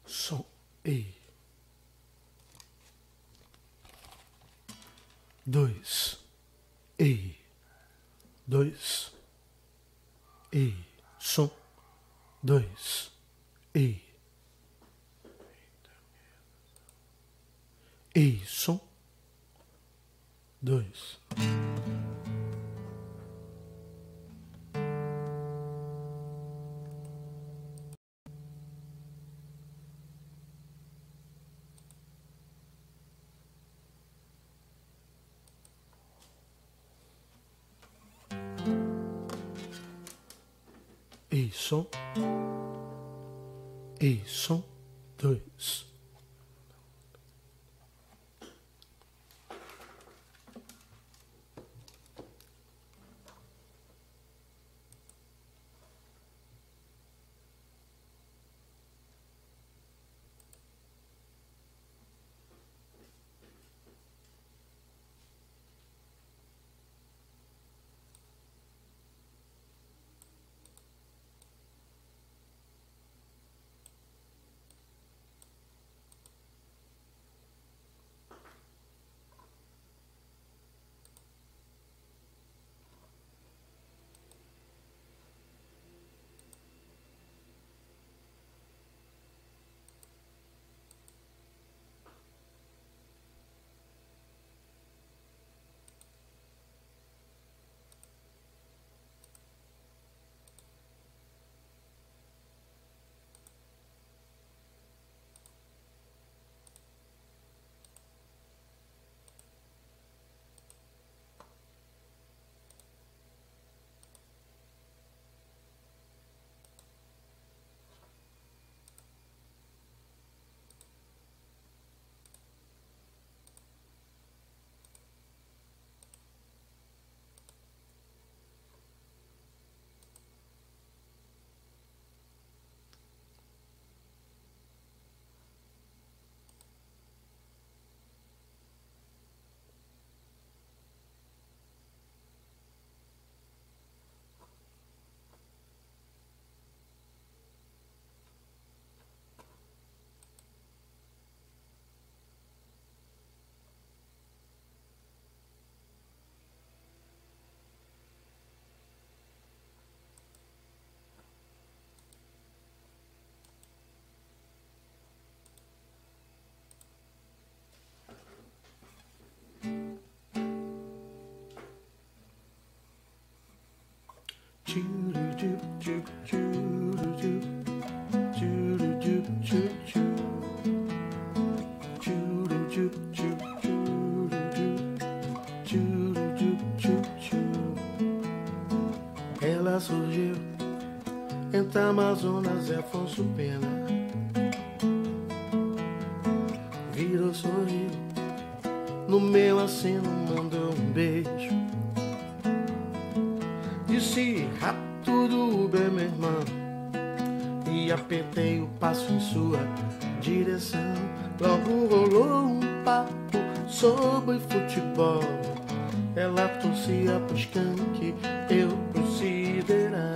som, ei. 2, ei. 2, ei. Som, 2, ei. Ei, som, 2. Ei, som. Ei, som, 2. Ela surgiu entre Amazonas e Afonso Pena, virou, sorriu, no meu aceno mandou um beijo, disse tudo bem, meu irmão, e apertei o passo em sua direção. Logo rolou um papo sobre futebol, ela torcia pro skunk, eu pro sideral.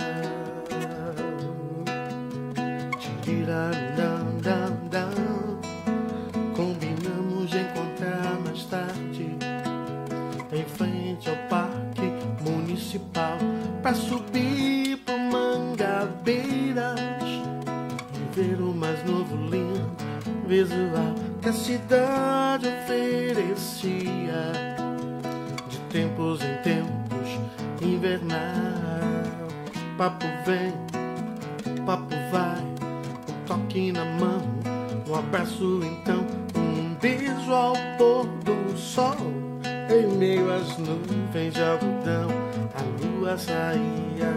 Combinamos de encontrar mais tarde em frente ao parque municipal pra subir pro Mangabeiras e ver o mais novo lindo visual que a cidade oferecia. De tempos em tempos, invernal, papo vem, papo vai, um toque na mão, um abraço então, um beijo ao pôr do sol. Em meio às nuvens de algodão, a lua saía.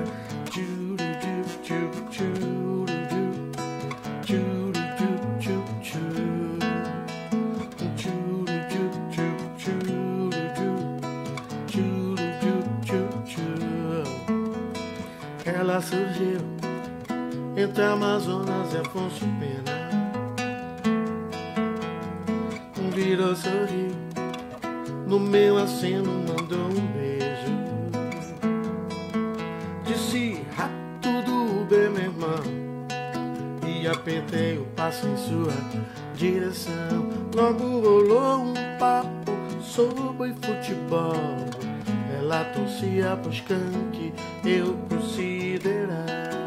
Ela surgiu entre Amazonas e Afonso Pena, virou, sorriu, no meu aceno mandou um beijo, disse tudo bem, meu irmão, e apertei o passo em sua direção. Logo rolou um papo sobre futebol. Ela torcia pro skunk, eu pro sideral.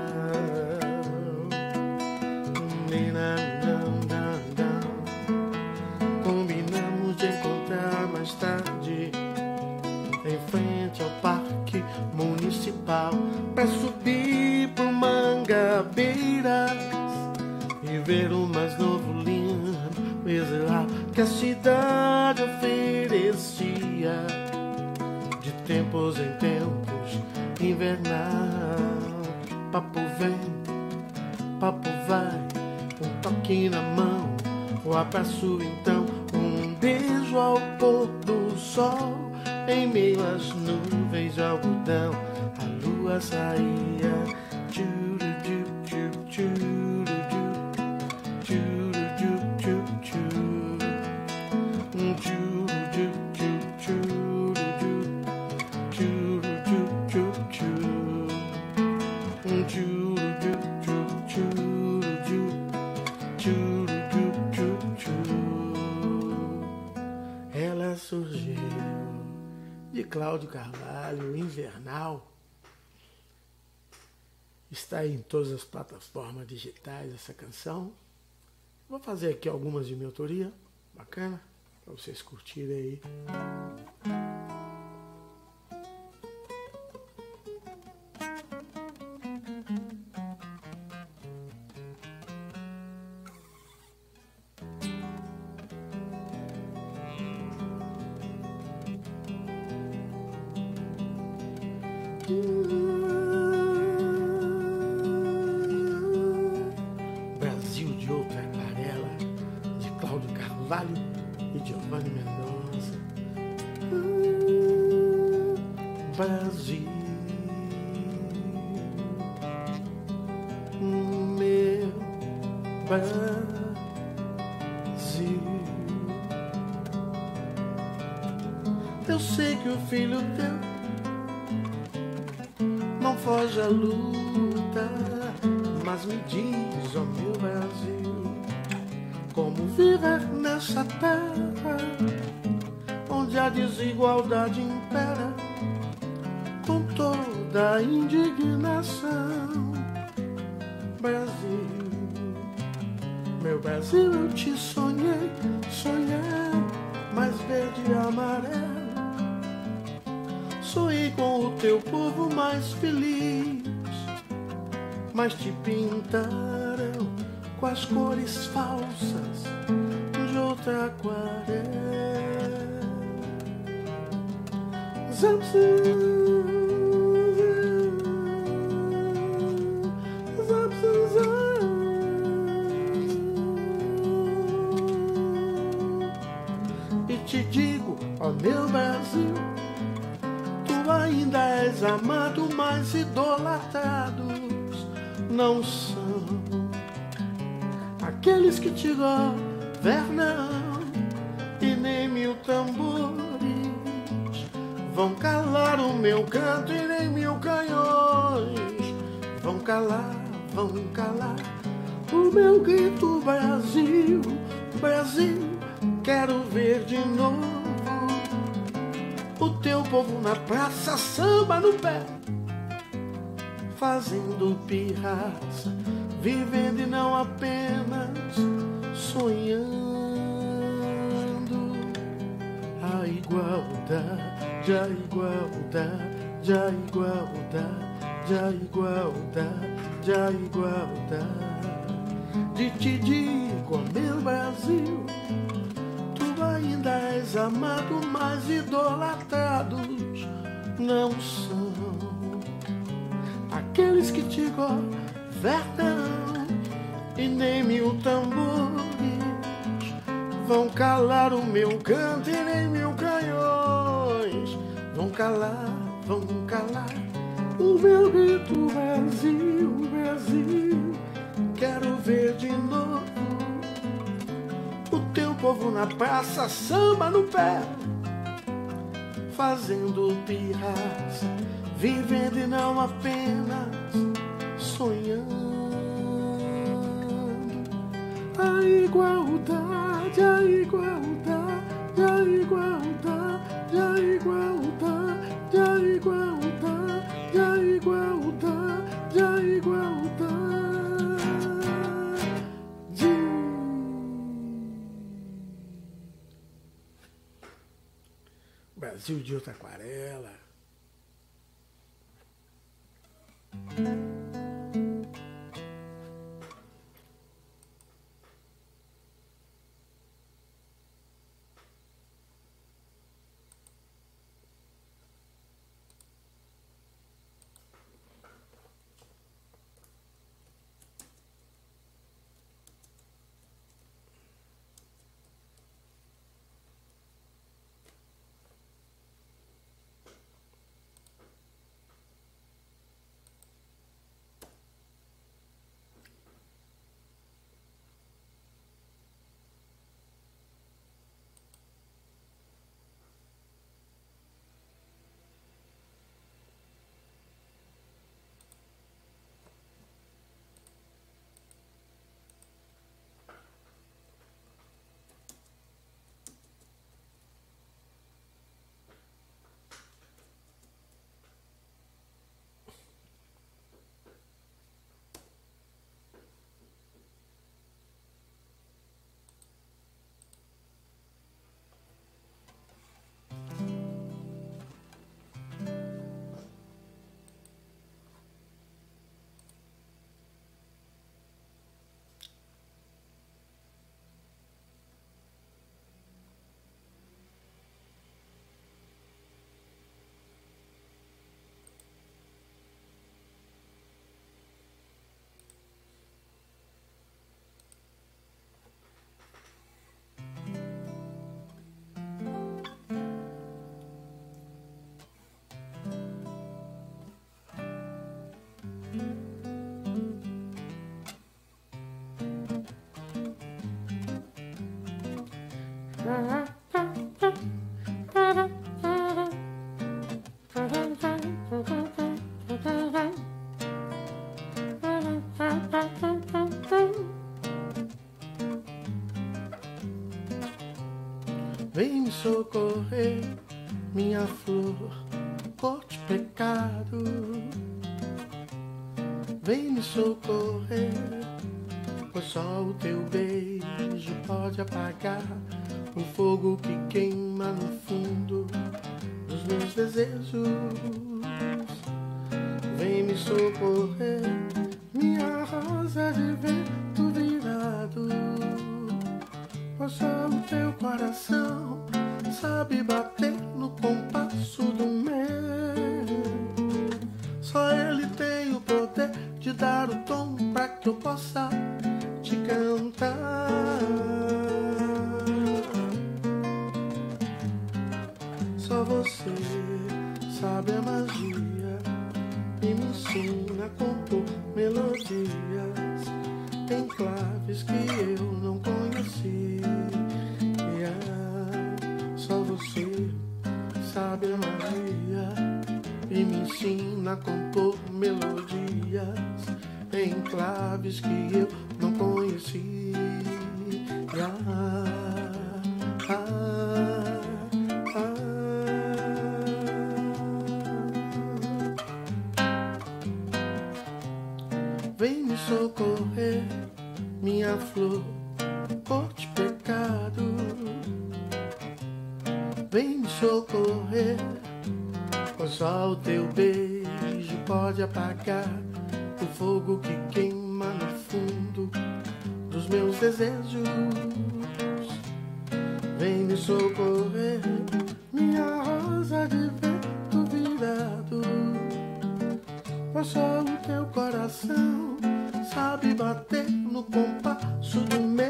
Combinamos de encontrar mais tarde em frente ao parque municipal pra subir pro Mangabeiras e ver o mais novo lindo visual que a cidade oferecia. De tempos em tempos, invernal. Papo vem, papo vai, um toque na mão, o abraço então, um beijo ao pôr do sol. Em meio às nuvens de algodão, a lua saía. Tchuru, tchuru, tchuru, tchuru, tchuru, tchuru, ela surgiu de Cláudio Carvalho, Invernal. Está em todas as plataformas digitais essa canção. Vou fazer aqui algumas de minha autoria, bacana, para vocês curtirem aí. Brasil de outra aquarela, de Cláudio Carvalho e Giovanni Mendonça. Brasil, meu Brasil, eu sei que o filho teu não foge à luta, mas me diz, ó meu Brasil, como viver nessa terra onde a desigualdade impera, com toda a indignação. Brasil, meu Brasil, eu te sonhei, sonhei, mais verde e amarelo. Sonhei com o teu povo mais feliz, mas te pintaram com as cores falsas de outra aquarela. E te digo, ó meu Brasil, tu ainda és amado, mas idolatrados não são aqueles que te governam, e nem mil tambores vão calar o meu canto, e nem mil canhões vão calar o meu grito. Brasil, Brasil, quero ver de novo o teu povo na praça, samba no pé, fazendo pirraça, vivendo e não apenas sonhando. A igualdade, a igualdade, a igualdade, a igualdade, a igualdade. De te digo, ó meu Brasil, tu ainda és amado, mas idolatrados não são aqueles que te governam, e nem mil tambores vão calar o meu canto, e nem mil canhões vão calar o meu grito. Brasil, Brasil, quero ver de novo o teu povo na praça, samba no pé, fazendo pirraça, vivendo e não apenas sonhando. a igualdade, a igualdade, a igualdade, a igualdade, a igualdade, a igualdade, a igualdade. Brasil de outra aquarela. Vem me socorrer, minha flor, cor de pecado. Vem me socorrer, pois só o teu beijo pode apagar o fogo que queima no fundo dos meus desejos. Vem me socorrer, minha rosa de vento virado, pois só o teu coração sabe bater no compasso do meu. Só ele tem o poder de dar o tom pra que eu possa te cantar. Só você sabe a magia e me ensina a compor melodias em claves que eu não conhecia. Só você sabe a magia e me ensina a compor melodias em claves que eu não conhecia. Vem me socorrer, minha flor, cor de pecado. Vem me socorrer, pois só o teu beijo pode apagar o fogo que queima no fundo dos meus desejos. Vem me socorrer, minha rosa de vento virado, pois só o teu coração sabe bater no compasso do meu.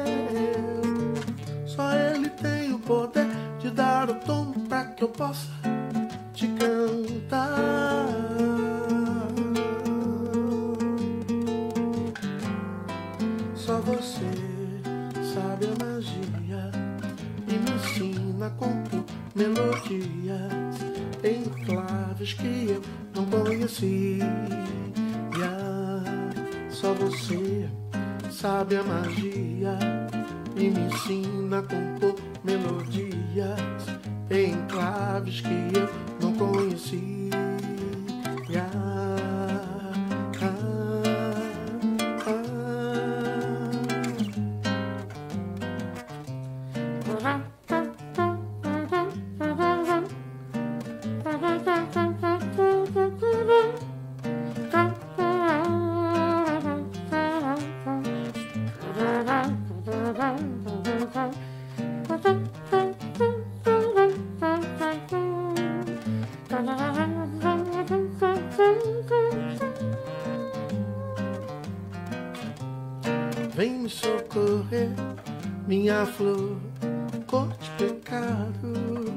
Só ele tem o poder de dar o tom pra que eu possa te cantar. Só você sabe a magia e me ensina a compor melodias em claves que eu não conhecia. Só você sabe a magia e me ensina a compor melodias em claves que eu não conhecia. Vem me socorrer, minha flor, cor de pecado.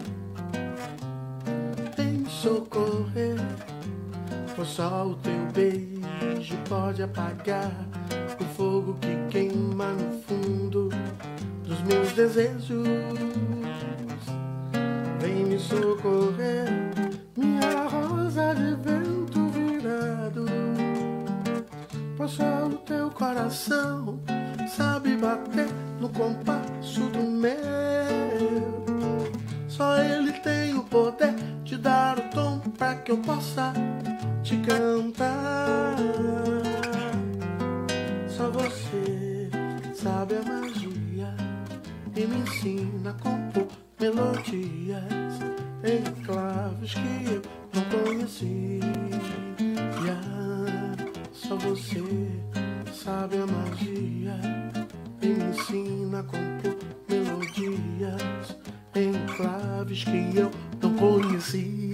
Vem me socorrer, pois só o teu beijo pode apagar o fogo que queima no fundo dos meus desejos. Vem me socorrer, minha rosa de vento virado, pois só o teu coração sabe bater no compasso do meu. Só ele tem o poder de dar o tom pra que eu possa te cantar. Só você sabe a magia e me ensina a compor melodias em claves que eu não conhecia. Só você sabe a magia e me ensina a compor melodias em claves que eu não conhecia.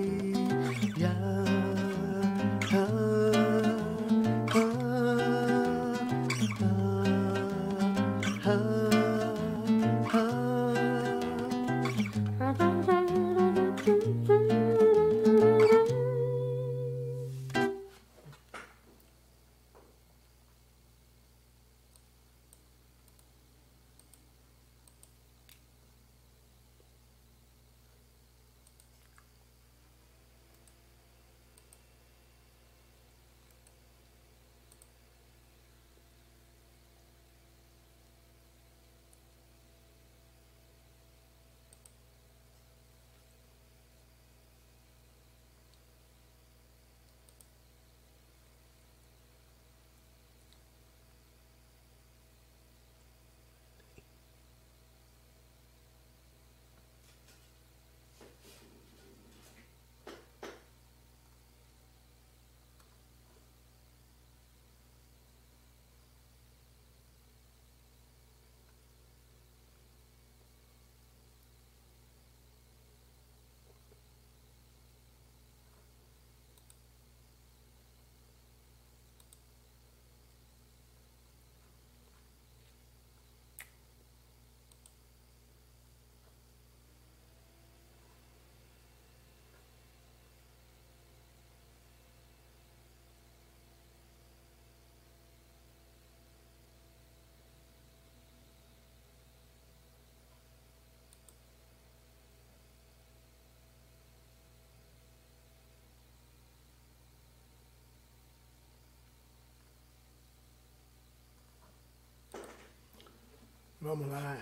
Vamos lá,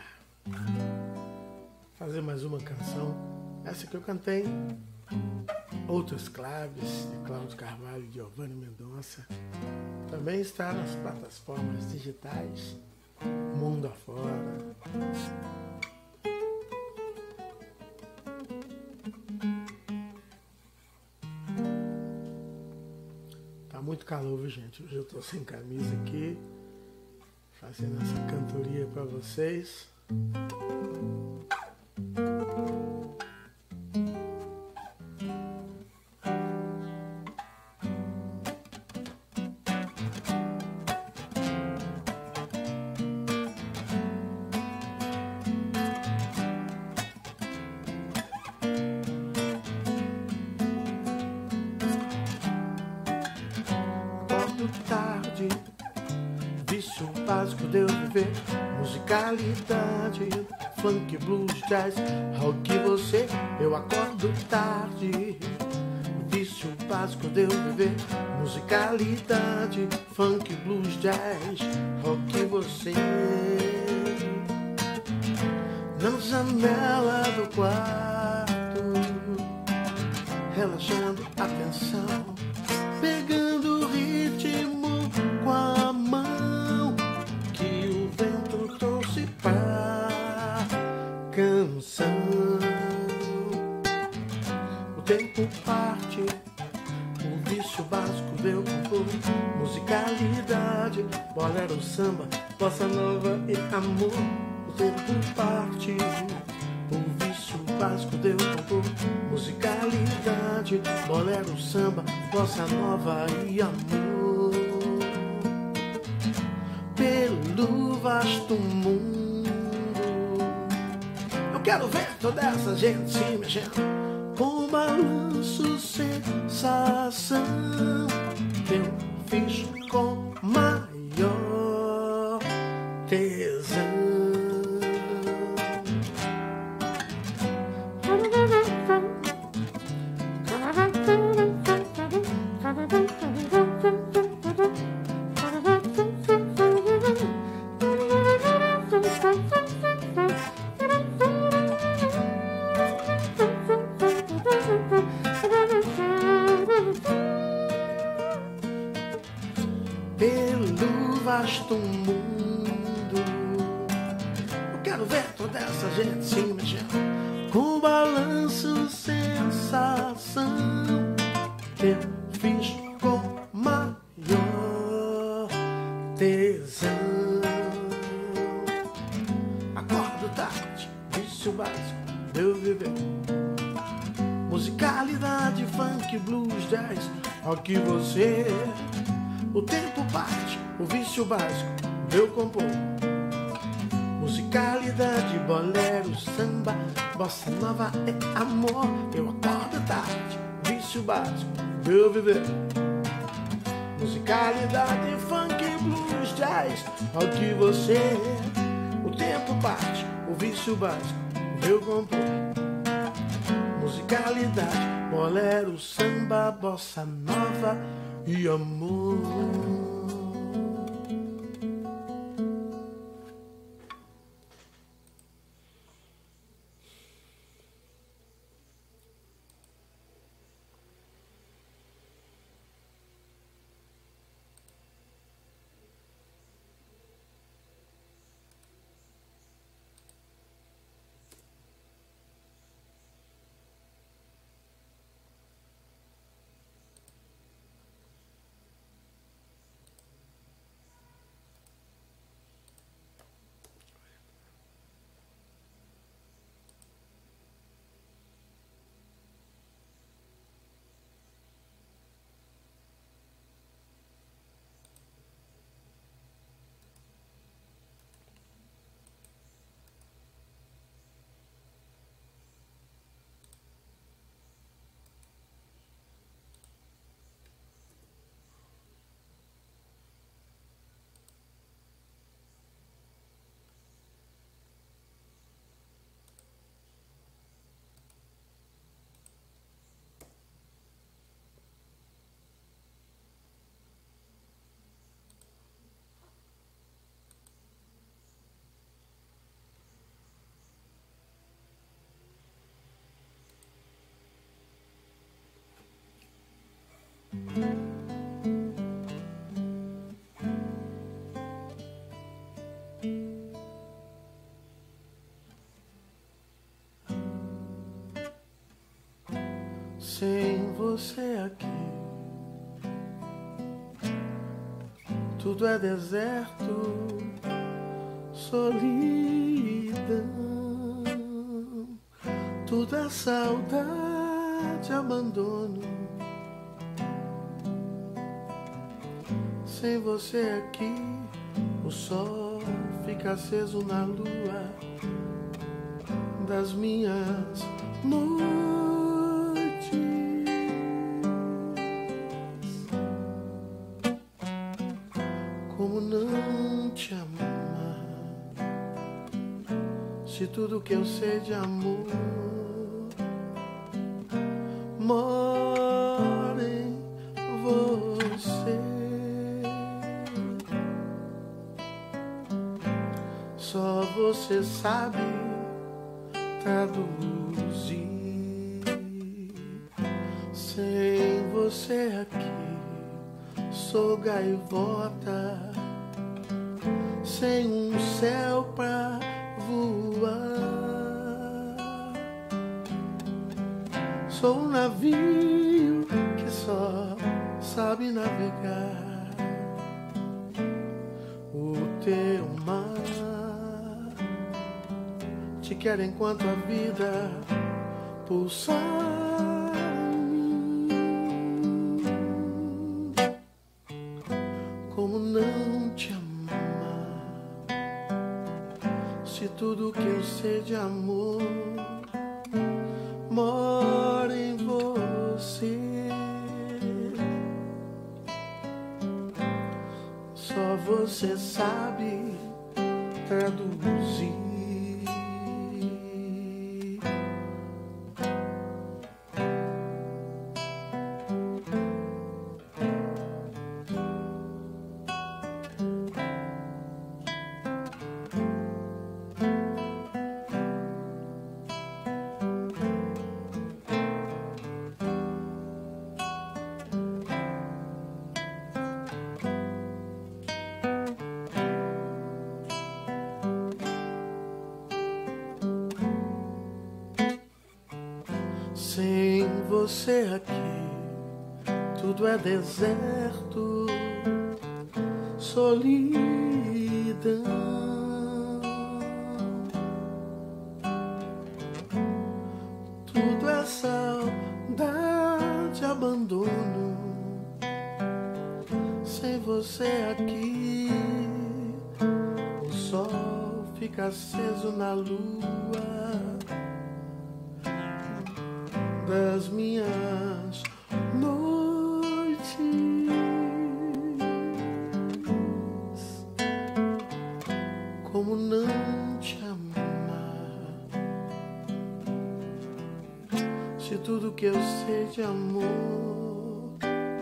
fazer mais uma canção. Essa que eu cantei, Outras Claves, de Cláudio Carvalho e Giovanni Mendonça. Também está nas plataformas digitais, mundo afora. Tá muito calor, viu, gente? Hoje eu tô sem camisa aqui, fazendo essa cantoria para vocês. Tarde, vício básico de eu viver, musicalidade, funk, blues, jazz, rock, você. Eu acordo tarde, vício vício básico de eu viver. Musicalidade, funk, blues, jazz, rock, você na janela do quarto, relaxando a tensão, pegando o ritmo com a mão que o vento trouxe pra canção. O tempo parte, o vício básico deu compor. Musicalidade, bolero, samba, bossa nova e amor. O tempo parte, o vício básico deu compor. Musicalidade, bolero, samba, bossa nova e amor. Pelo vasto mundo, eu quero ver toda essa gente se mexendo com balanço, sensação. Eu fiz com maior tesão. Pelo vasto mundo, eu quero ver toda essa gente se mexendo com balanço, sensação. Eu fiz com maior tesão. Acordo tarde, vício básico de eu viver. Musicalidade, funk, blues, jazz, rock, você. O tempo parte, o vício básico eu compor. Musicalidade, bolero, samba, bossa nova é amor. Eu acordo tarde, vício básico eu viver. Musicalidade, funk, blues, jazz, rock, você. O tempo parte, o vício básico eu compor. Musicalidade, bolero, samba, bossa nova e amor. Sem você aqui, tudo é deserto, solidão, tudo é saudade, abandono. Sem você aqui, o sol fica aceso na lua das minhas noites. Como não te amar, se tudo que eu sei de amor mora você sabe traduzir. Sem você aqui, sou gaivota, sem um céu pra voar. Sou um navio que só sabe navegar o teu mar. Te quero enquanto a vida pulsar em mim. Como não te amar, se tudo que eu sei de amor mora em você. Só você sabe traduzir. Sem você aqui, tudo é deserto, solidão. Tudo é saudade, abandono. Sem você aqui, o sol fica aceso na lua das minhas noites. Como não te amar, se tudo que eu sei de amor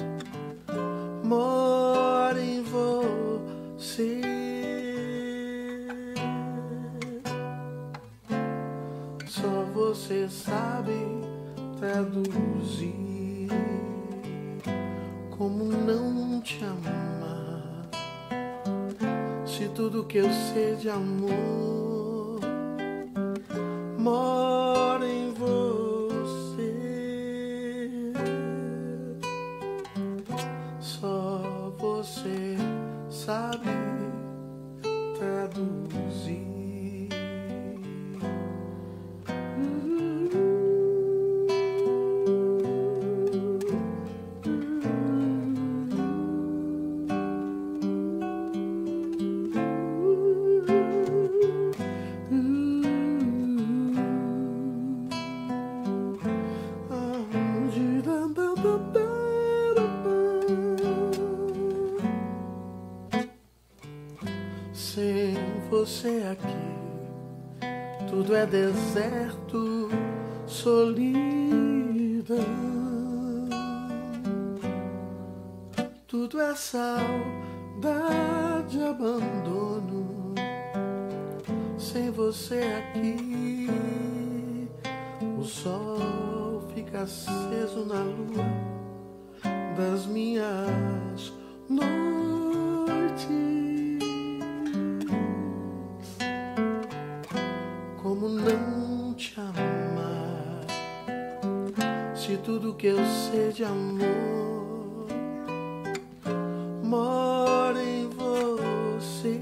mora em você. Só você sabe traduzir. Como não te amar, se tudo que eu sei de amor mora em você. Só você sabe traduzir. Sem você aqui, tudo é deserto, solidão. Tudo é saudade, abandono. Sem você aqui, o sol fica aceso na lua das minhas noites. Como não te amar, se tudo que eu sei de amor mora em você.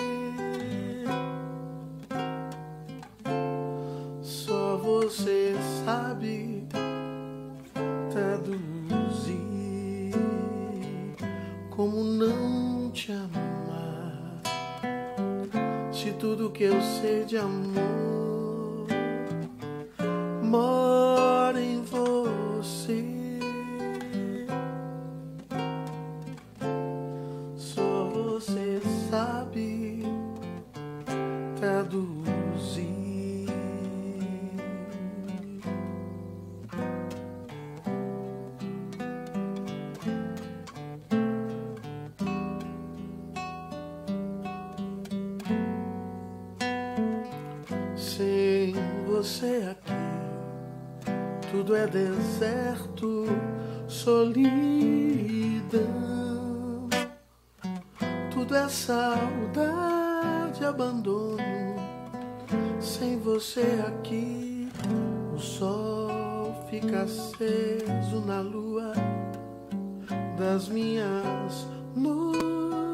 Só você sabe traduzir. Como não te amar, se tudo que eu sei de amor mora em você. Só você sabe traduzir. tudo é deserto, solidão, tudo é saudade, abandono. Sem você aqui, o sol fica aceso na lua das minhas noites.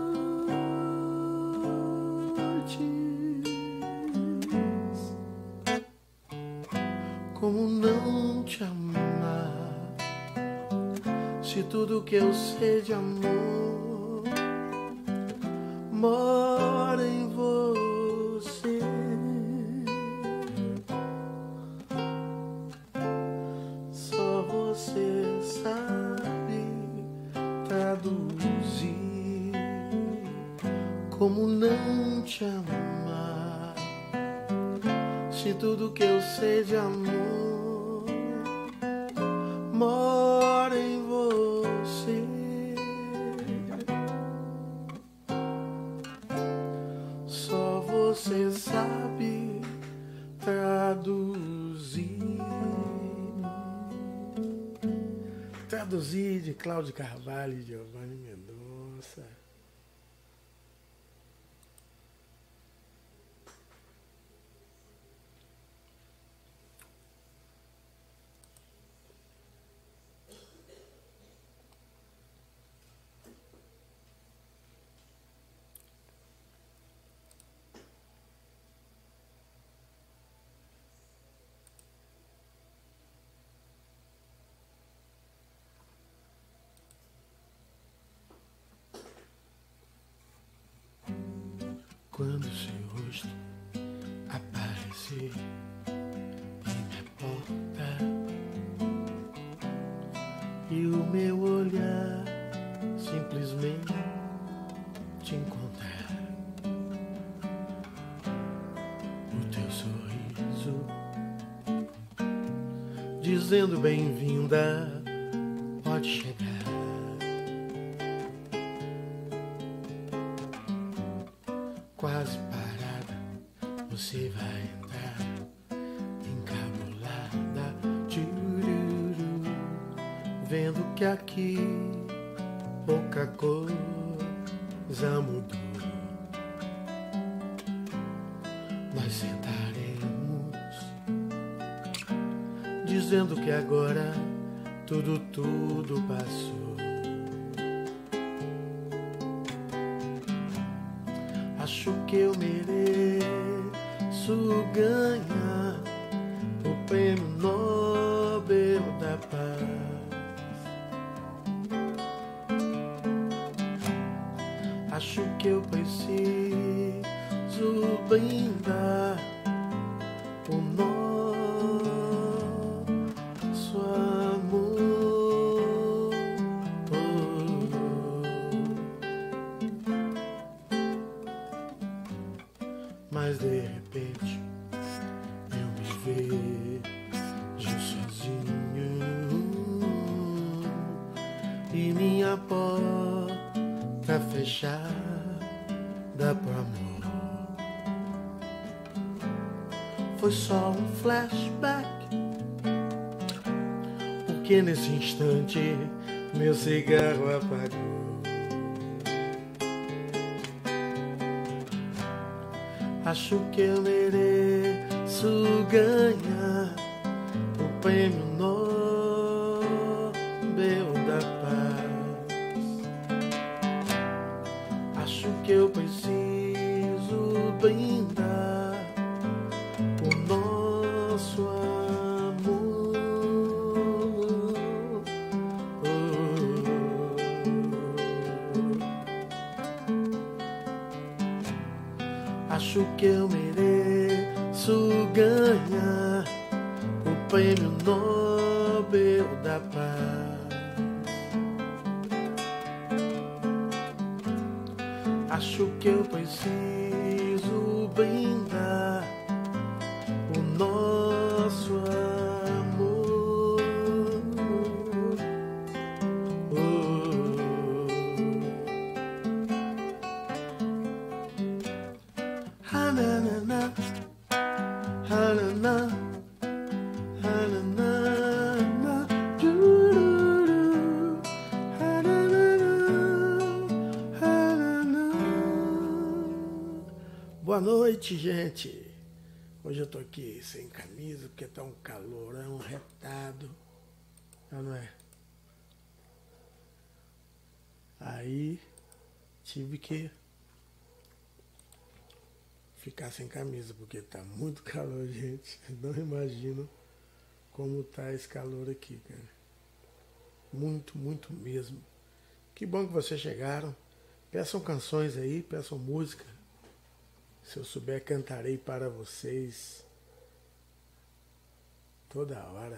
Como não te amar, se tudo que eu sei de amor mora em você. Só você sabe traduzir como não te amar, se tudo que eu sei de amor mora em você. Só você sabe traduzir. Traduzir de Cláudio Carvalho e Giovanni Mendonça. Quando seu rosto aparecer em minha porta e o meu olhar simplesmente te encontrar, o teu sorriso dizendo bem-vinda pode chegar. Quase parada, você vai entrar encabulada, tchururu, vendo que aqui pouca coisa mudou. Nós sentaremos, dizendo que agora tudo passou. Acho que eu mereço ganhar o Prêmio Nobel da Paz. Acho que eu preciso brindar o nosso amor. Mas de repente eu me vejo sozinho e minha porta fechada pro amor. Foi só um flashback, porque nesse instante meu cigarro apagou. Acho que eu mereço ganhar o Prêmio Nobel da Paz. Acho que eu preciso brindar o nosso amor. Acho que eu mereço ganhar o Prêmio Nobel da Paz. Acho que eu preciso brindar o nosso amor. Hanana, hanana, hanana. Boa noite, gente. Hoje eu tô aqui sem camisa porque tá um calorão retado. Não é? Aí tive que ficar sem camisa porque tá muito calor, gente. Não imagino como tá esse calor aqui, cara. Muito, muito mesmo. Que bom que vocês chegaram. Peçam canções aí, peçam música. Se eu souber, cantarei para vocês toda hora.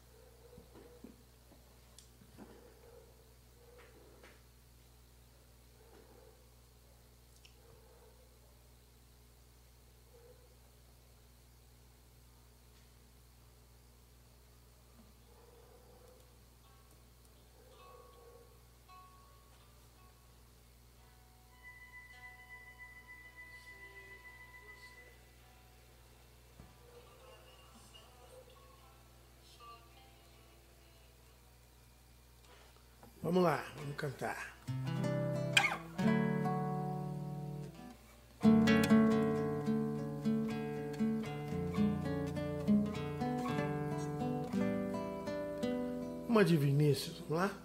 Vamos lá, vamos cantar. Uma de Vinícius, vamos lá?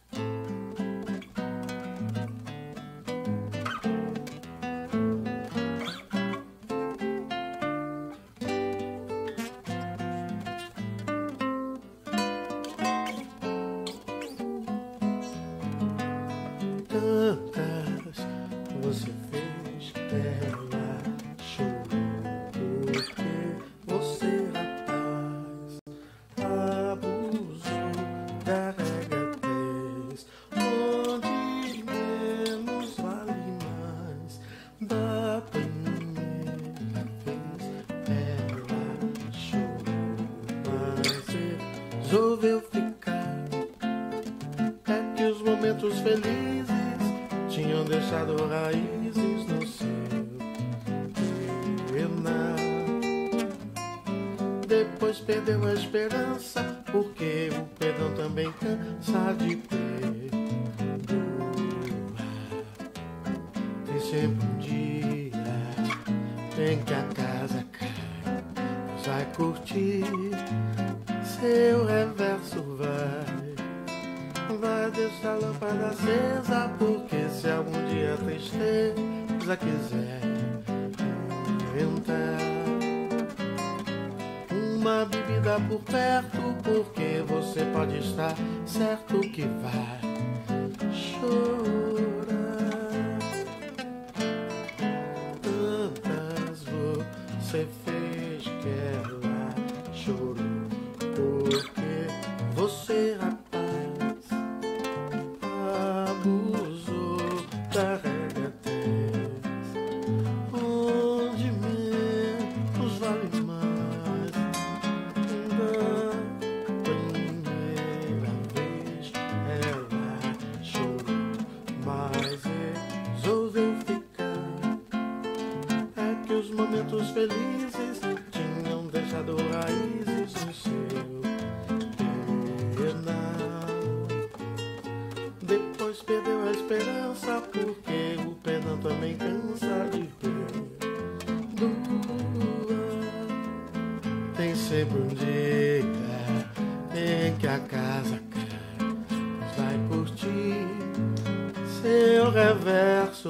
Tantas você fez que ela chorou porque você, rapaz, abusou da regatez, onde menos vale mais. Da primeira vez ela chorou, mas resolveu ficar. É que os momentos felizes tinham deixado raízes no seu penar. Depois perdeu a esperança, porque o perdão também cansa de perdoar. Tem sempre um dia em que a casa cai, vai curtir, seu reverso vai deixar a lâmpada acesa, porque se algum dia a tristeza quiser entrar, uma bebida por perto, porque você pode estar certo que vai chorar. Tantas você fez que ela chorou, porque você, abusou da regatez, onde menos vale mais. Da primeira vez ela chorou, mas resolveu ficar. É que os momentos felizes tinham deixado raízes no seu penar. Depois perdeu a esperança, porque o perdão também cansa de perdoar. Tem sempre um dia em que a casa cai, vai curtir, seu reverso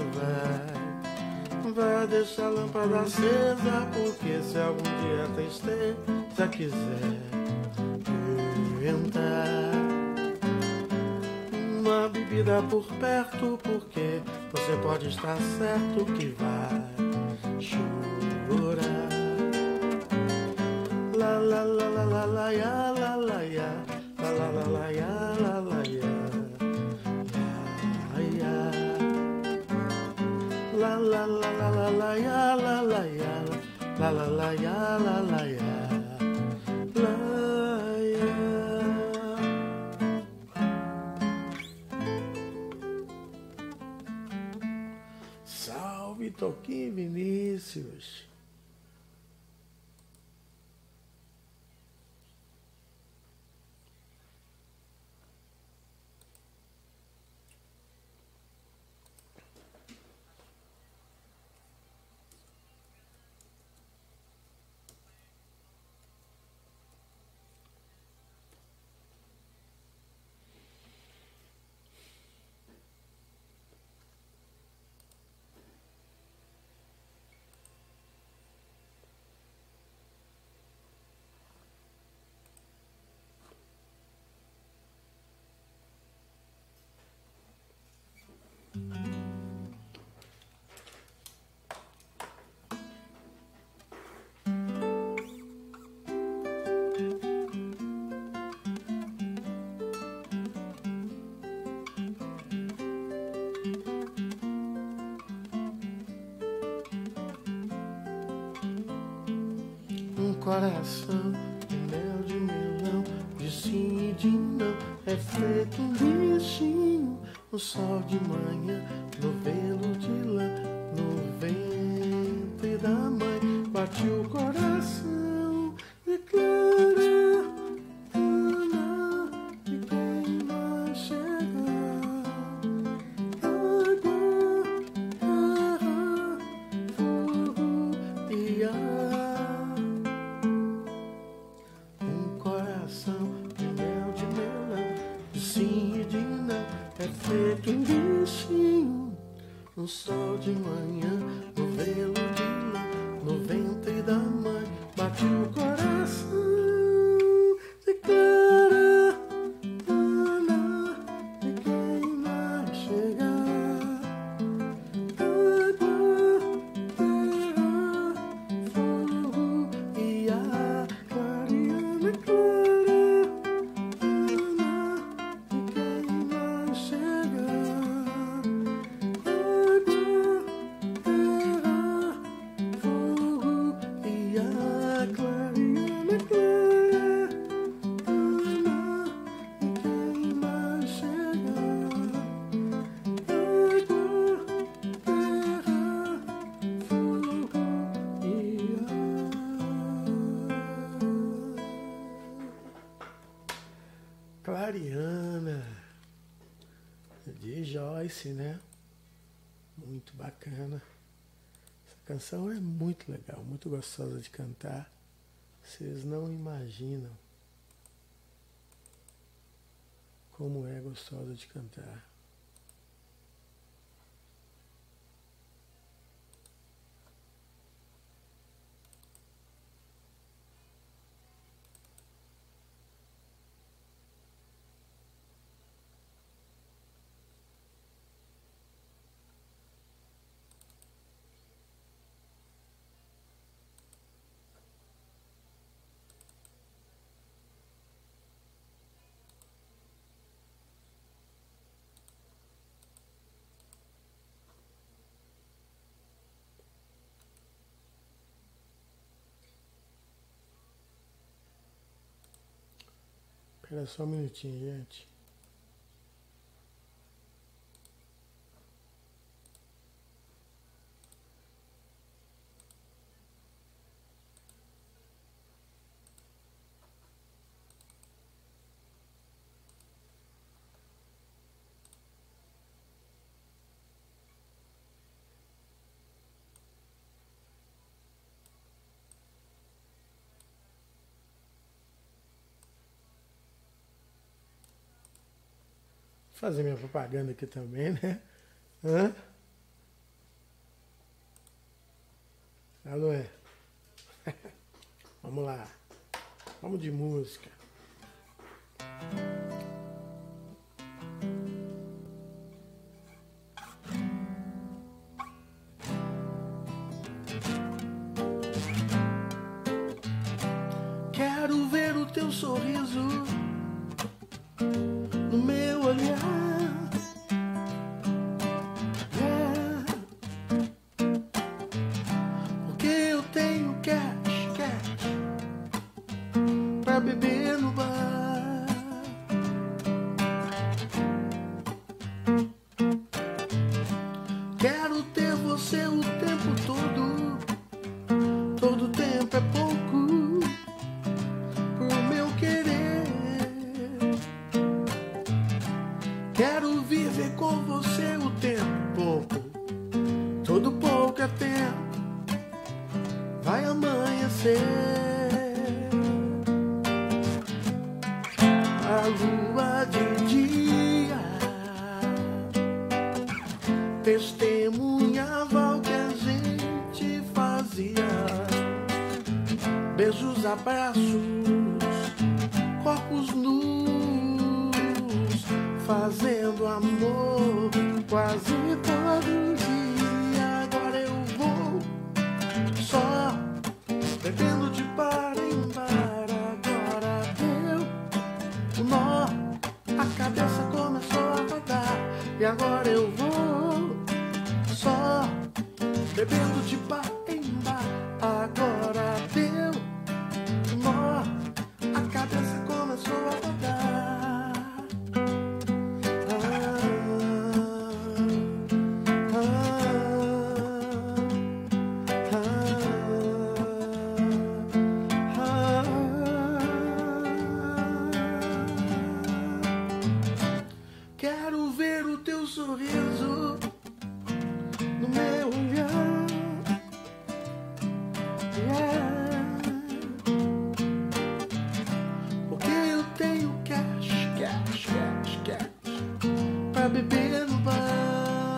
vai deixar a lâmpada acesa, porque se algum dia a tristeza quiser entrar, uma bebida por perto, porque você pode estar certo que vai chorar. La la la la la la ya, la la ya, la la la la ya, la la ya, ya. La la la la la la ya, la la ya, la la la ya, la la ya, la ya. Salve Toquinho Vinícius. coração de mel de melão, de sim e de não, é feito um bichinho no sol de manhã, no velo de lã, no ventre da mãe, bate o coração, declara Ana, e quem vai chegar? Água, terra, fogo e ar. Um coração de mel de melão, de sim e de não, é feito um bichinho no sol de manhã, no velo de lã, no ventre da mãe, bate o coração, declara Ana, e quem vai chegar? Água, terra, fogo e ar. Clareando, clara Ana, e quem vai chegar? Água, terra, fogo e ar. Clareando, clara Ana, e quem vai chegar? Água, terra, fogo e ar. Clariana, de Joyce, né? Muito bacana. Essa canção é muito legal, muito gostosa de cantar. Vocês não imaginam como é gostosa de cantar. Espera só um minutinho, gente. Vou fazer minha propaganda aqui também, né? Hã? Alô, é? Vamos lá. Vamos de música. Quero ver o teu sorriso no meu olhar. Porque eu tenho cash pra beber no bar. Quero ter você o tempo todo. Todo tempo é pouco pro meu querer. Quero viver com você o tempo pouco. Todo pouco é tempo. Vai amanhecer. A lua de dia testemunhava o que a gente fazia. Beijos, abraços, corpos nus, fazendo amor quase todo dia. Agora eu vou só bebendo de bar em bar. Agora deu um nó, a cabeça começou a rodar. E agora eu vou só bebendo de bar em bar. Agora deu sorriso no meu olhar. Porque eu tenho cash pra beber no bar.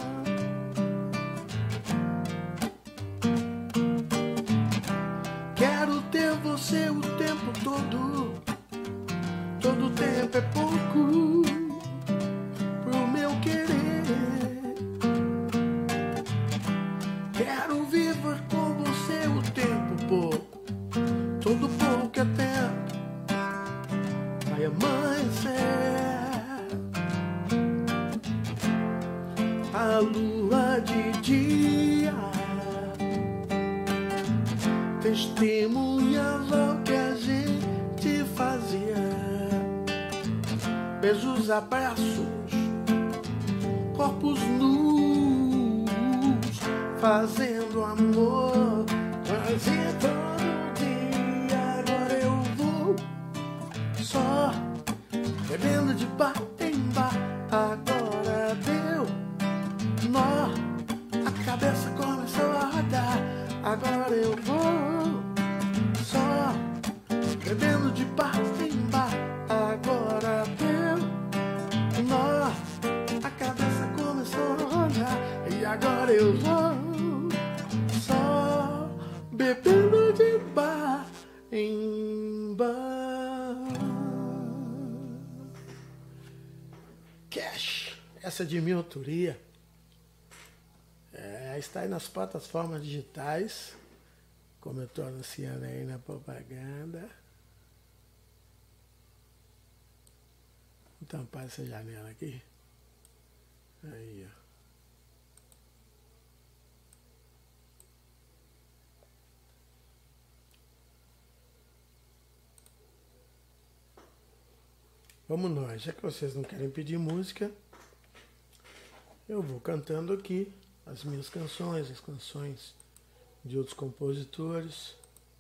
Quero ter você o tempo todo. Todo tempo é pouco pro meu querer. Quero viver com você o tempo pouco. Todo pouco é tempo. Vai amanhecer. A lua de dia testemunhava o que a gente fazia. Beijos, abraços, corpos nus, fazendo amor, fazia todo dia. Agora eu vou só bebendo de bar em bar. Agora deu nó, a cabeça começou a rodar. Agora eu vou só bebendo de bar em bar. Agora deu nó, a cabeça começou a rodar. E agora eu vou só bebendo de bar em bar. Cash, essa é de minha autoria. Está aí nas plataformas digitais, como eu estou anunciando aí na propaganda. Vou tampar essa janela aqui. Aí, ó. Vamos nós, já que vocês não querem pedir música, eu vou cantando aqui as minhas canções, as canções de outros compositores.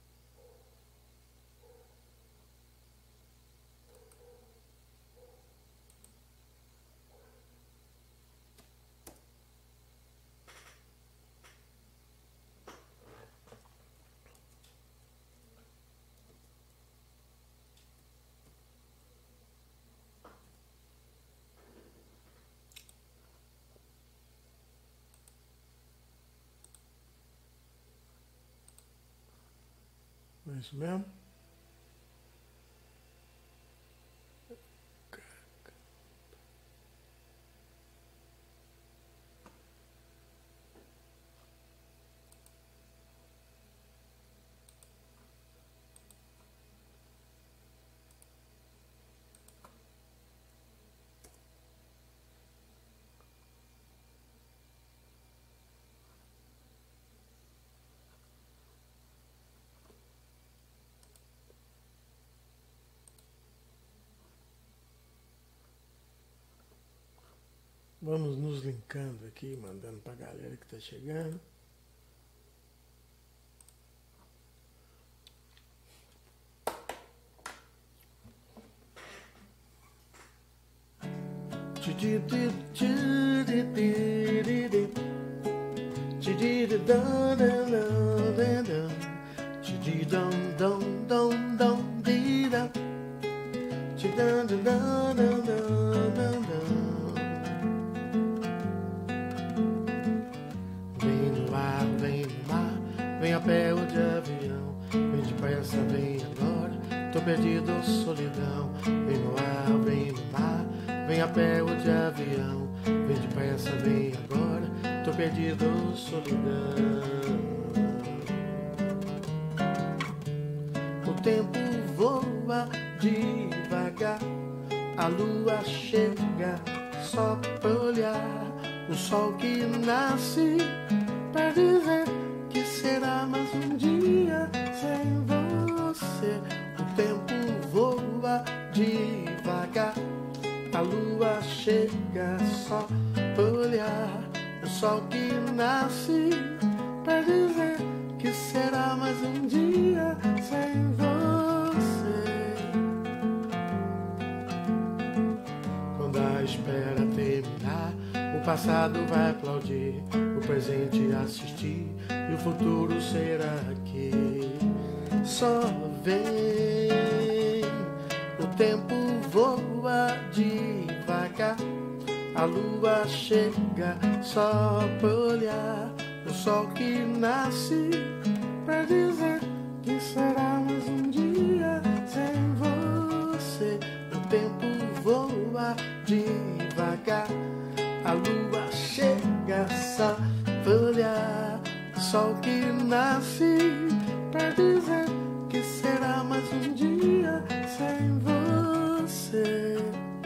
É isso mesmo? Vamos nos linkando aqui, mandando pra galera que tá chegando. Vem no ar, vem no mar, vem a pé ou de avião, vem depressa, vem agora, tô perdido ou solidão. Vem no ar, vem no mar, vem a pé ou de avião, vem depressa, vem agora, tô perdido ou solidão. O tempo voa devagar, a lua chega só pra olhar o sol que nasce pra dizer que será mais um dia sem você. O tempo voa devagar, a lua chega só pra olhar o sol que nasce pra dizer que será mais um dia sem você. Quando a espera terminar, O passado vai aplaudir, o presente assistir e o futuro será aqui. Só vem, o tempo voa devagar, a lua chega só pra olhar o sol que nasce pra dizer que será mais um dia sem você. O tempo voa devagar, a lua chega só pra olhar o sol que nasce pra dizer que será mais um dia sem você.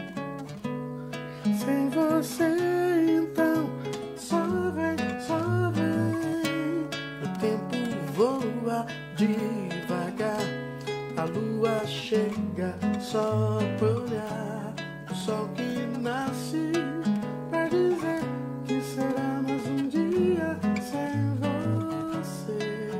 Sem você, então, só vem, só vem. O tempo voa devagar, a lua chega só pra olhar o sol que nasce pra dizer que será mais um dia sem você.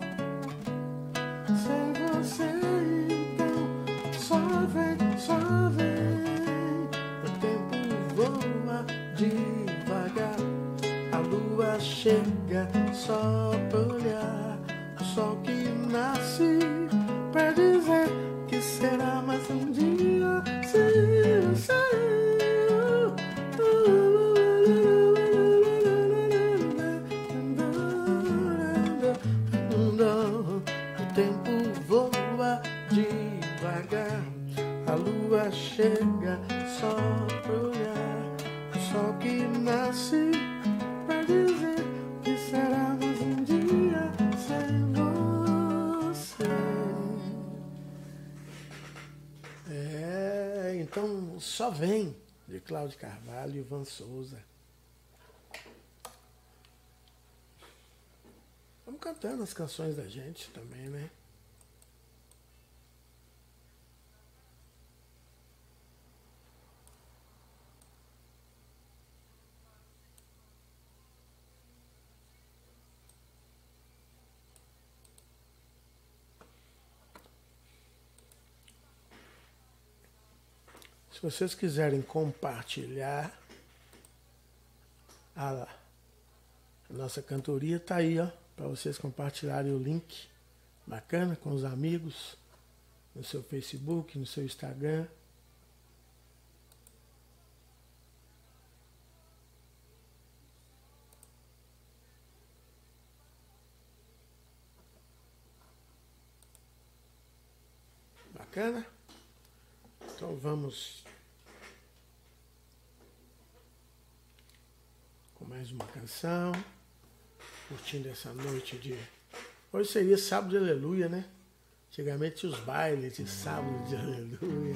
Sem você, então, só vem, só vem. O tempo voa devagar, a lua chega só pra olhar o sol que nasce pra dizer que será mais um dia sem você. O tempo voa devagar, a lua chega só pra olhar o sol que nasce pra dizer que será mais um dia sem você. Então Só Vem, de Cláudio Carvalho e Ivan Souza. Vamos cantando as canções da gente também, né? Se vocês quiserem compartilhar a nossa cantoria, tá aí, ó, para vocês compartilharem o link bacana com os amigos no seu Facebook, no seu Instagram. Bacana? Então vamos com mais uma canção, curtindo essa noite de... Hoje seria sábado de aleluia, né? Antigamente os bailes de sábado de aleluia.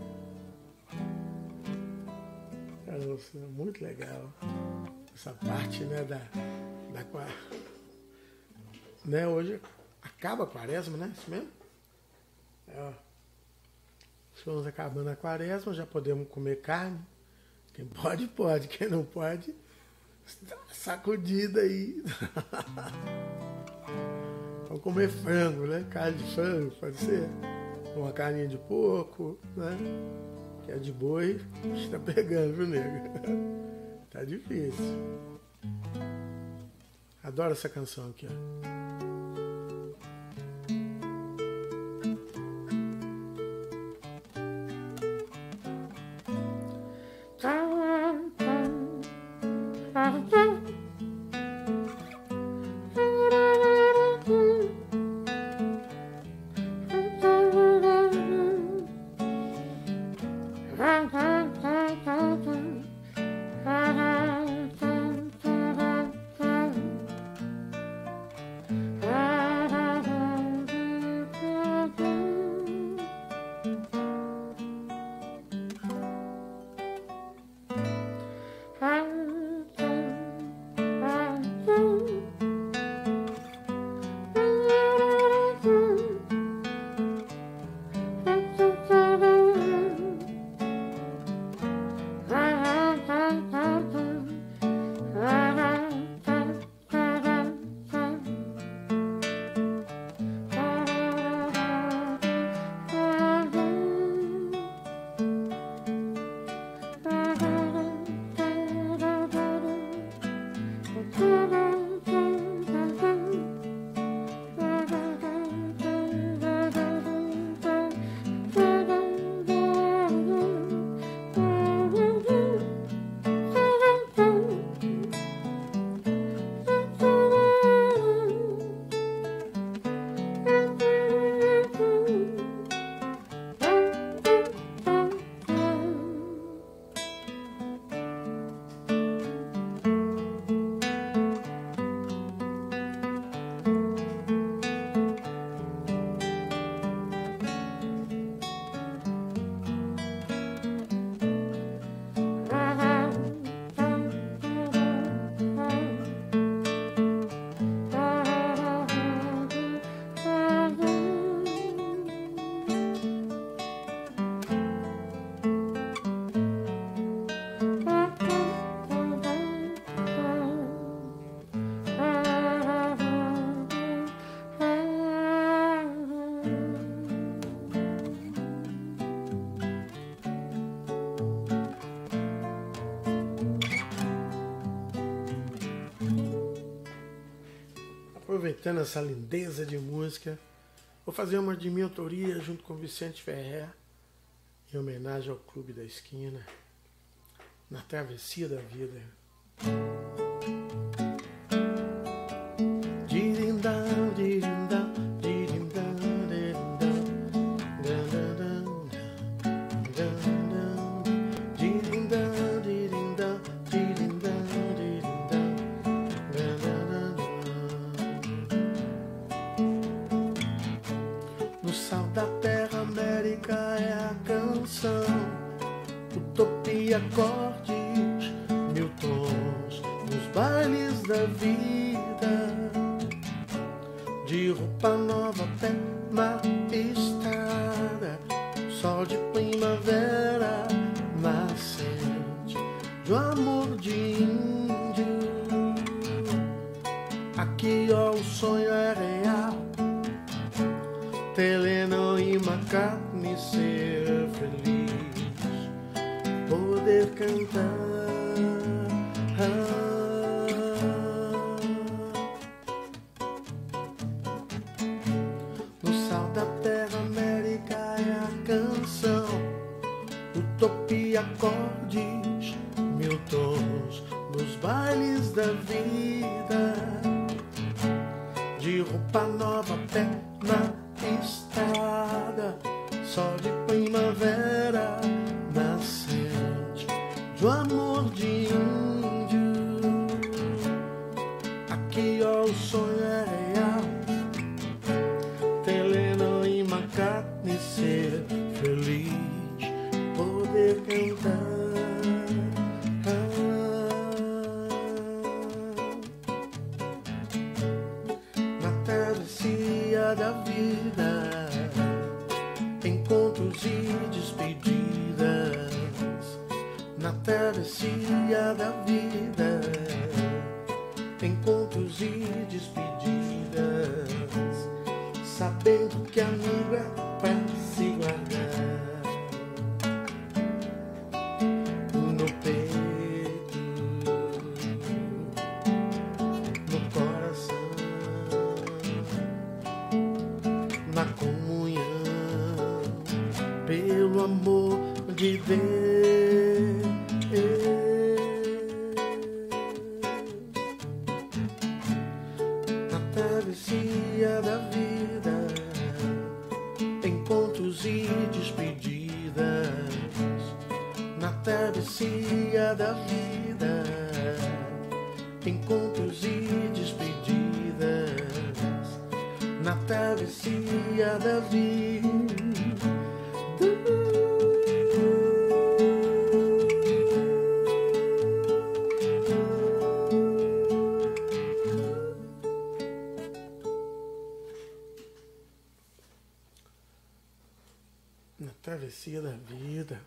Nossa, muito legal. Essa parte, né, né, hoje acaba a quaresma, né? Isso mesmo? Ó. Estamos acabando a quaresma, já podemos comer carne. Quem pode, pode. Quem não pode, sacudida aí. Vamos comer frango, né? Carne de frango, pode ser. Uma carninha de porco, né? Que é de boi. Está pegando, viu, nego? Tá difícil. Adoro essa canção aqui, ó. aproveitando essa lindeza de música, vou fazer uma de minha autoria junto com Vicente Ferrer, em homenagem ao Clube da Esquina, na travessia da vida. Dirindão, dirindão, dirindão, dirindão, dirindão, dirindão, no sal da terra, América é a canção, utopia, acordes, mil tons, nos bailes da vida, de roupa nova até na estrada, sol de primavera nascente, do amor de índio. Aqui ó, o sonho é real, Teleno e McCartney ser feliz, poder cantar. No sal da terra, América é a canção, utopia, acordes, mil tons, nos bailes da vida, de roupa nova até na estrada, sol de primavera nascente, do amor de índio. Aqui ó, o sonho é real, Teleno e McCartney ser feliz, poder cantar. Na travessia da vida, encontros e despedidas. Na travessia da vida, encontros e despedidas, sabendo que amigo é pra se guardar no peito, no coração, na comunhão, pelo amor de Deus. Na travessia da vida, encontros e despedidas. Na travessia da vida, encontros e despedidas. Na travessia da vida. Na travessia da vida.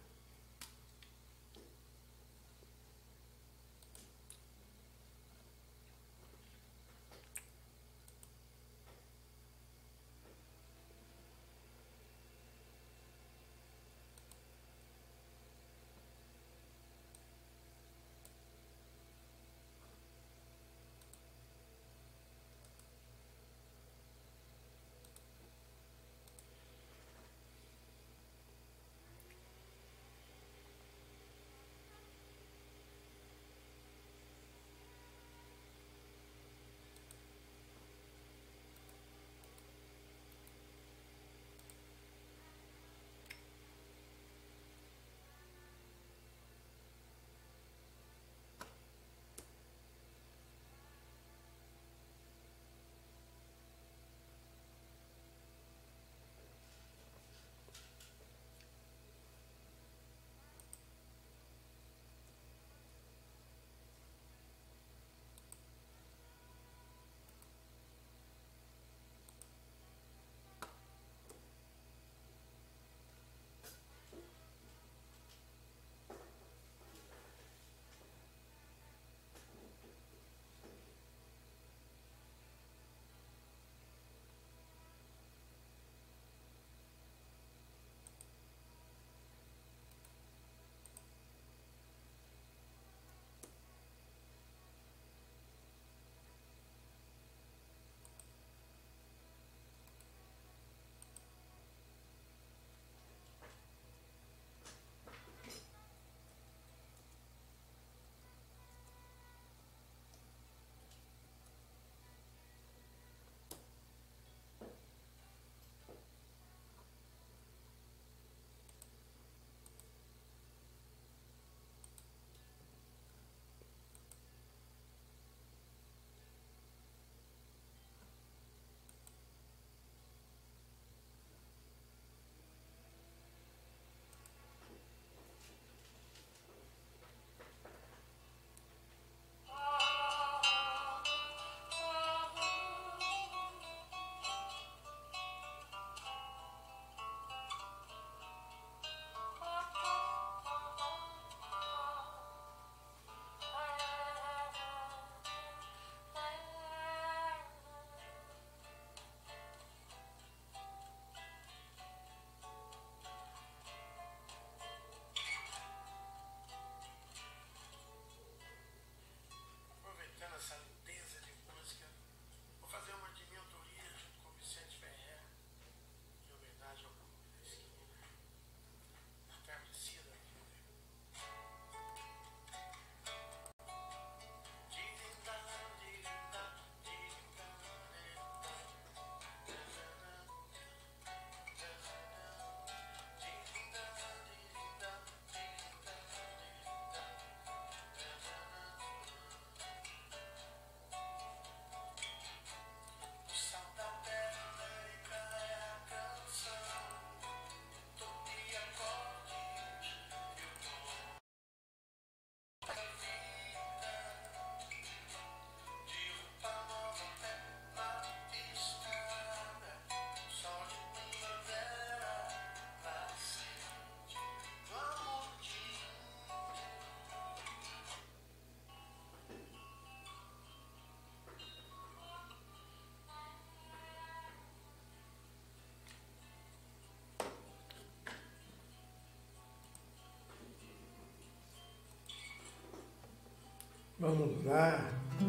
Vamos lá.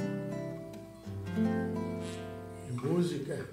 Música.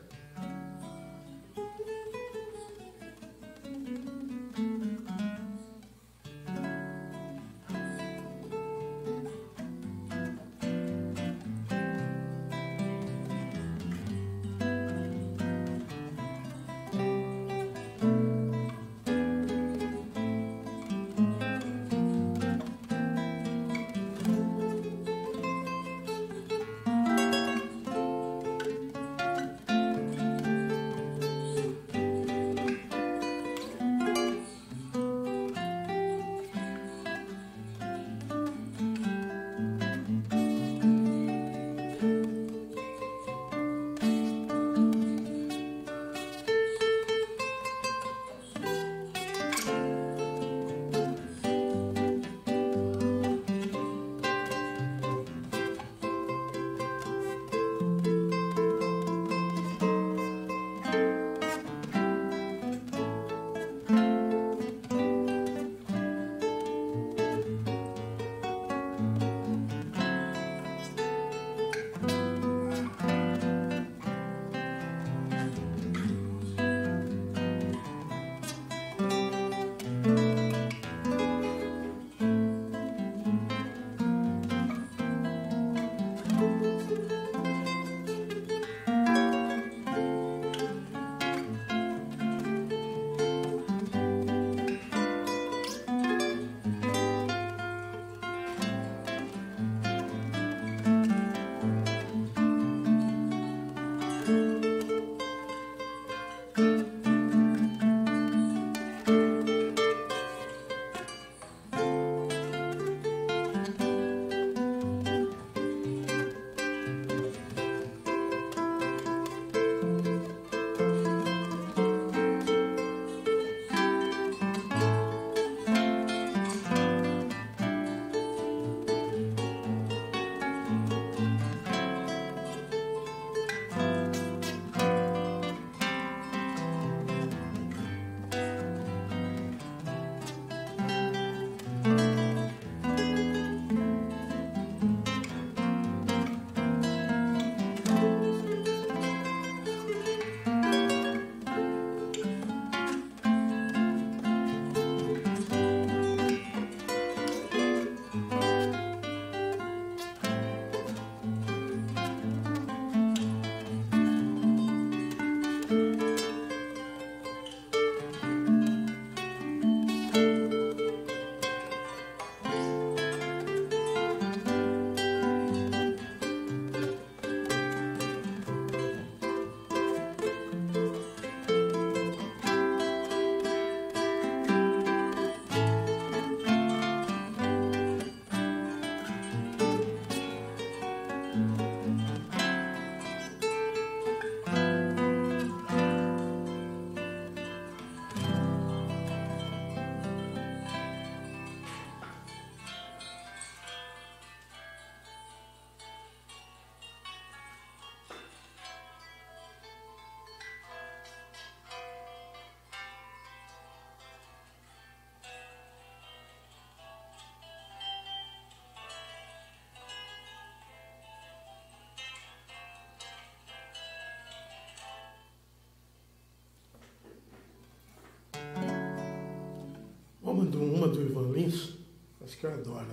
Uma do Ivan Lins, acho que eu adoro.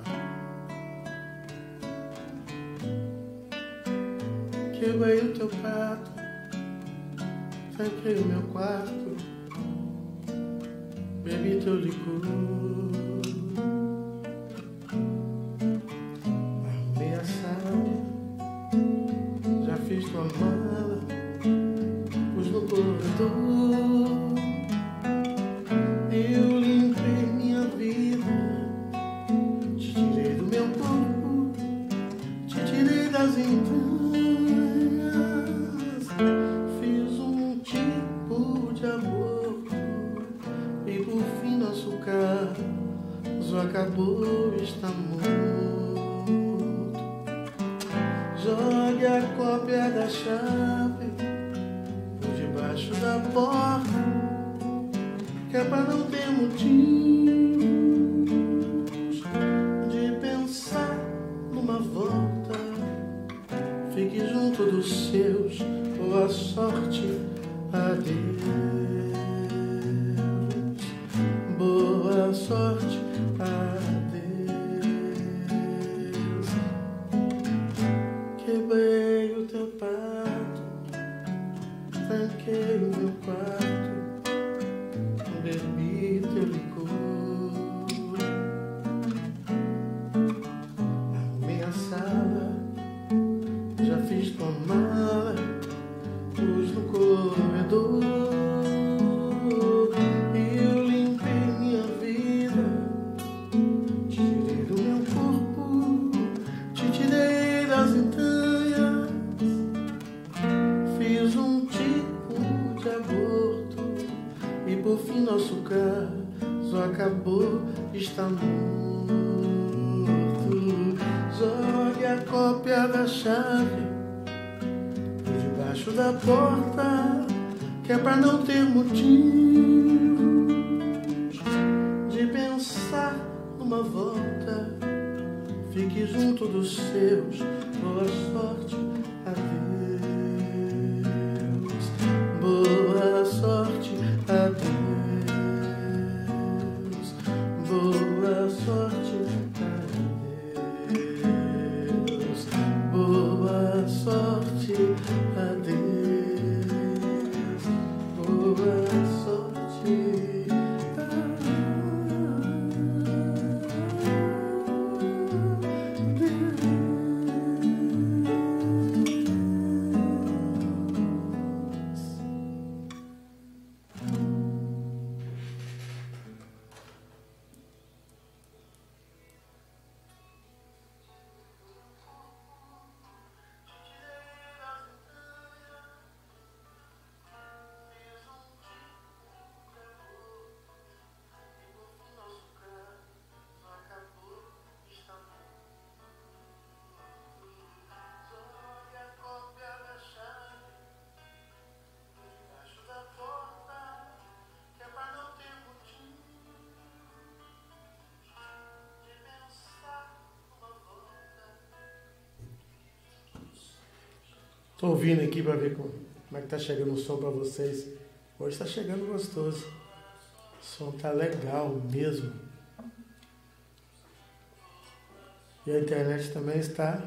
Quebrei o teu prato, tranquei o meu quarto, bebi teu licor, arrumei a sala, já fiz tua mala, pus no corredor. Eu limpei minha vida, te tirei do meu corpo, te tirei das entranhas, fiz um tipo de amor e por fim nosso caso acabou, está morto. Jogue a cópia da chave por debaixo da porta, que é pra não ter motivos de pensar numa volta. todos seus. Boa sorte, adeus. Boa sorte, adeus. Quebrei o teu pato, tranquei o meu quarto, bebi teu licor. Arrumei a sala, já fiz tua mala, luz no corredor. E eu limpei minha vida, te tirei do meu corpo, te tirei das entranhas. Fiz um tipo de aborto e por fim nosso caso acabou, está morto. Jogue a cópia da chave por debaixo da porta, que é pra não ter motivos de pensar numa volta. Fique junto dos seus, boa sorte, adeus. Boa sorte, adeus. Boa sorte, adeus. Boa sorte, adeus. Boa sorte, tô ouvindo aqui para ver como é que tá chegando o som para vocês. Hoje tá chegando gostoso. O som tá legal mesmo. E a internet também está.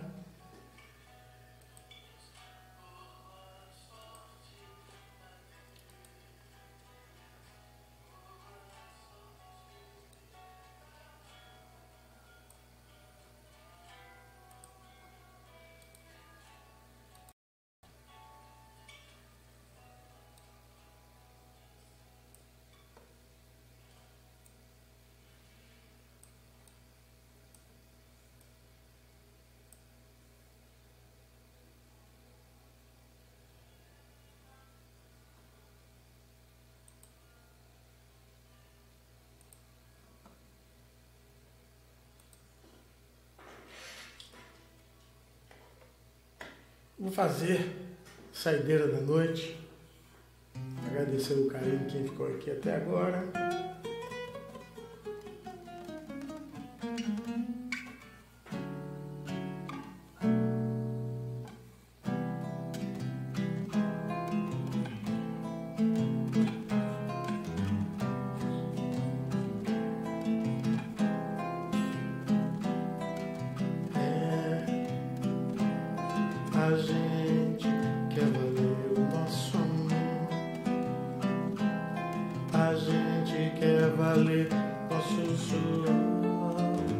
Vou fazer saideira da noite. Agradecer o carinho de quem ficou aqui até agora. A gente quer valer o nosso amor. A gente quer valer nosso suor.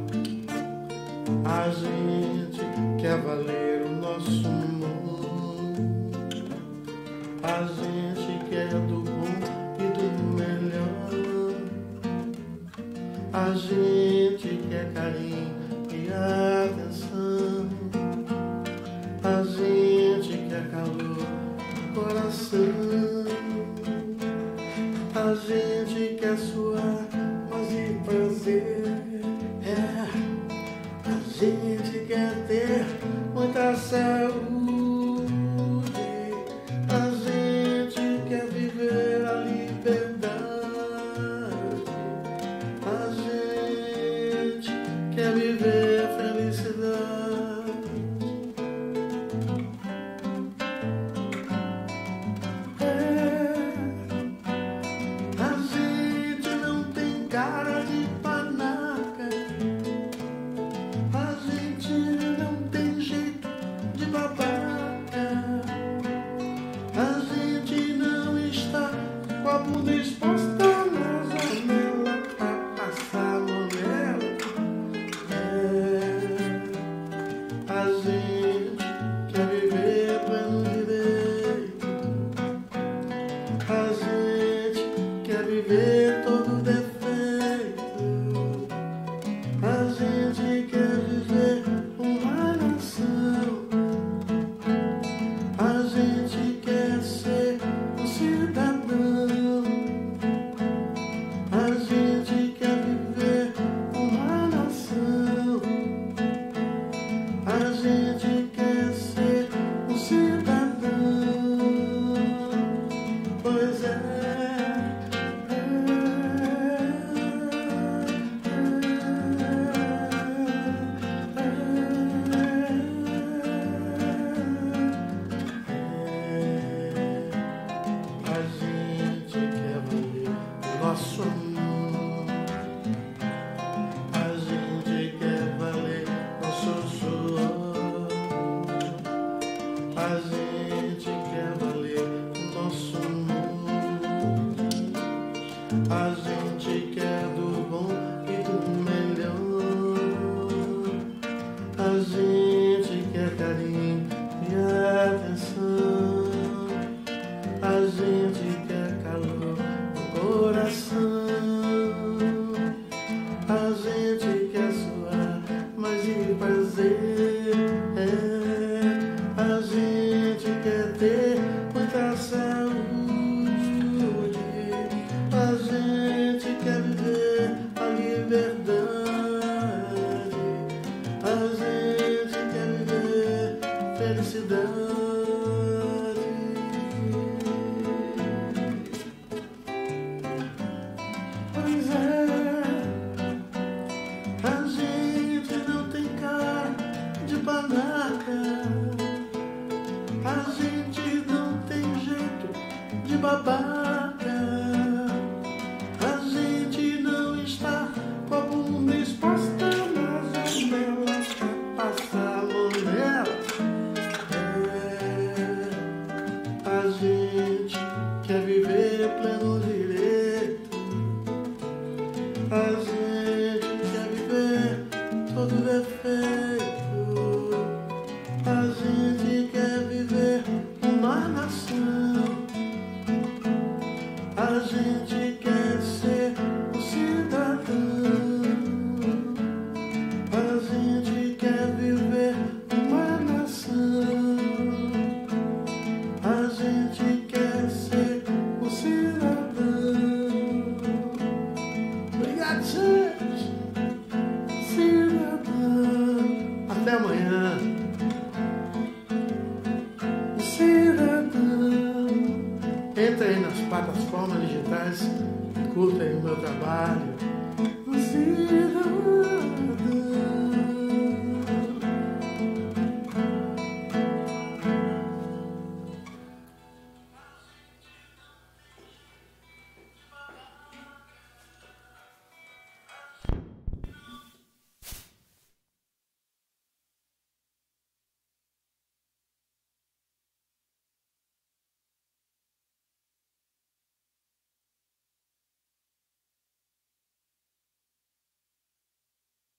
A gente quer valer o nosso amor. A gente quer do bom e do melhor. A gente quer carinho e atenção. A gente quer calor no coração. A gente quer suar, paz e prazer. A gente quer ter muita saúde. A gente quer viver a liberdade. A gente quer viver a felicidade. A gente quer viver felicidade. Pois é, a gente não tem cara de panaca. A gente não tem jeito de babaca. A gente não está com a bunda exposta nas janelas pra passar a mão nela. A gente quer viver pleno direito. A gente quer viver todo defeito. A gente quer viver uma nação. A gente quer ser um cidadão. A gente quer viver uma nação. A gente quer ser um cidadão. Obrigado, gente. Cidadão. Até amanhã. Cidadão. Entra aí nas plataformas digitais, curta aí o meu trabalho.